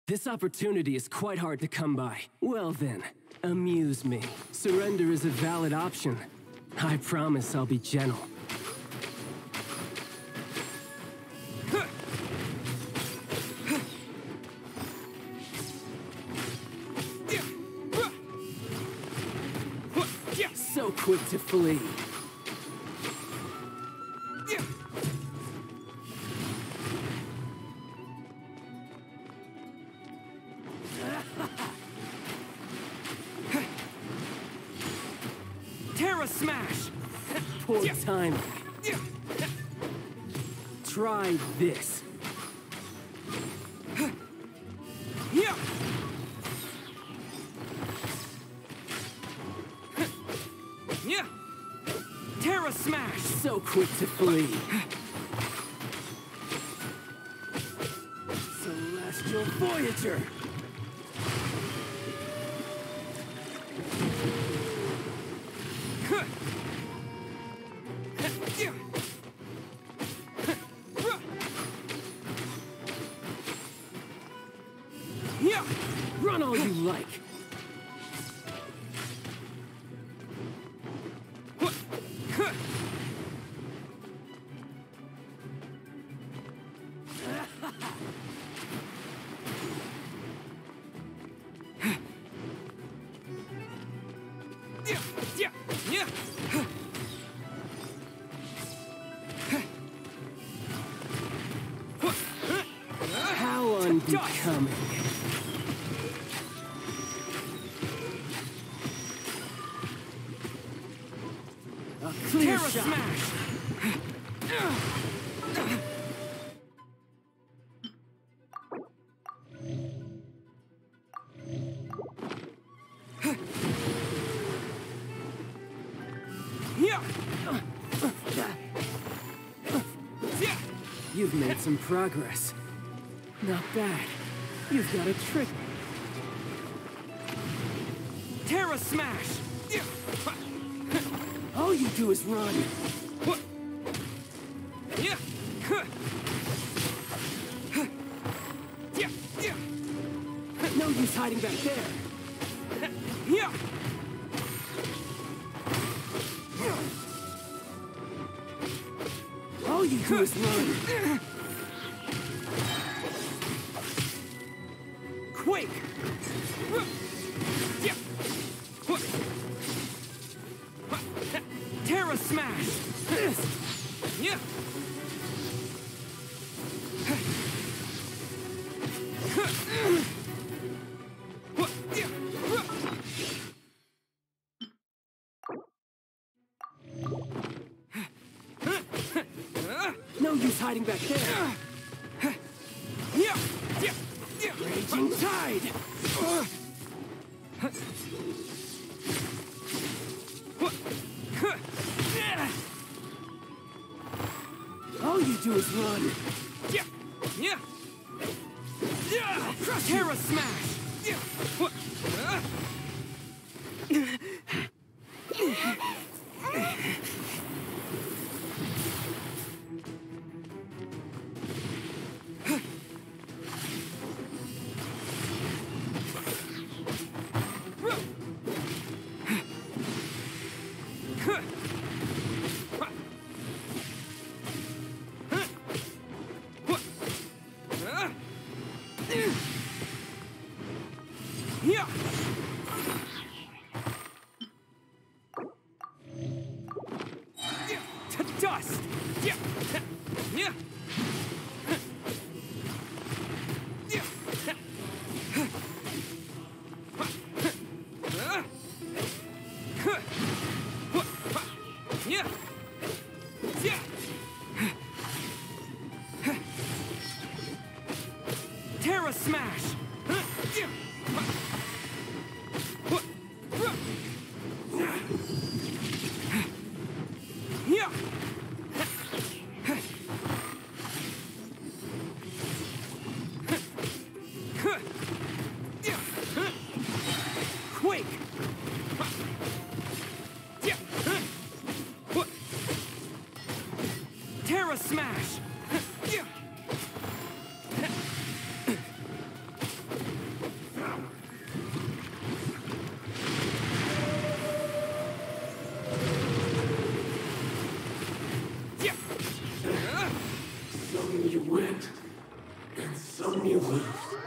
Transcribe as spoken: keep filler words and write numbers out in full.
This opportunity is quite hard to come by. Well then, amuse me. Surrender is a valid option. I promise I'll be gentle. So quick to flee. Terra Smash! Poor timing. Try this. Terra Smash! So quick to flee. Celestial Voyager! Run all you like. How unbecoming. A clear Terra shot. Smash! You've made some progress. Not bad. You've got a trick. Terra Smash! All you do is run. No use hiding back there. All you do is run. Quake! Terra Smash! No use hiding back there. Raging Tide! All you do is run. Crush Terra Smash! To dust! Terra Smash! you went, and some you left.